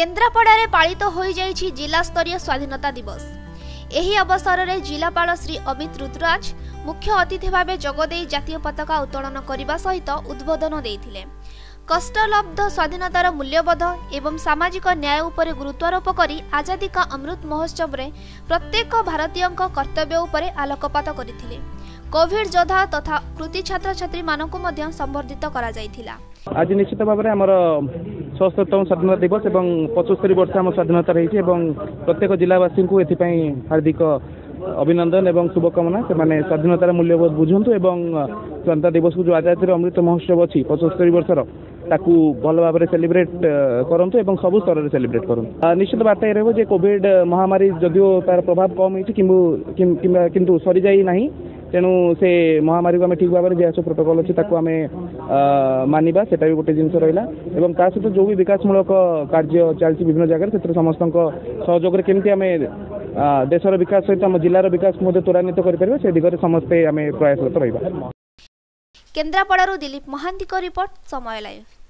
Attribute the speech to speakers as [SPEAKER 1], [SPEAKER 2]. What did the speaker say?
[SPEAKER 1] केन्द्रापड़ा पालित हो जाइछि जिला स्तरीय स्वाधीनता दिवस। एही अवसर में जिलापाल श्री अमित रुद्रराज मुख्य अतिथि भाव जोगदे जातीय पताका उत्तोलन करने सहित उद्बोधन देते। कष्टलब्ध स्वाधीनतार मूल्यबोध एवं सामाजिक न्याय उपर गुरुत्वारोप कर आजादी का अमृत महोत्सव में प्रत्येक भारतीय कर्तव्य उपर आलोकपात करथिले। कोविड योद्धा तथा कृति छात्र छात्री मानक संबर्धित करा जायथिला।
[SPEAKER 2] आज निश्चित भाव में आमर 76तम स्वाधीनता दिवस और 75 वर्ष आम स्वाधीनता रही प्रत्येक जिलावासी को एथिपाई हार्दिक अभिनंदन एवं शुभकामना। से स्वाधीनतार मूल्यबोध बुझंतु एवं स्वाधीनता दिवस को जो आजादी अमृत महोत्सव अच्छी 75 वर्षर ताकू भल भाव में सेलिब्रेट करंतु एवं सबु स्तर में सेलिब्रेट करंतु। निश्चित बार्ता ये रही कोविड महामारी जदिव तार प्रभाव कम होती किंतु सरी जाई नहीं। तेणु से महामारी को आम ठीक भाव में जहाँ सब प्रोटोकॉल अच्छी आम मानिबा सेटा भी गोटे जिनस रहा और ता सहित जो भी विकासमूलक कार्य चलती विभिन्न जगह से समस्त सहयोग केमती आम देशर विकास सहित आम जिलार विकास त्वरान्वित करें से दिगरे समस्ते आम प्रयासरत रहा।
[SPEAKER 1] केन्द्रापड़ा दिलीप महांती को रिपोर्ट समय लाइव।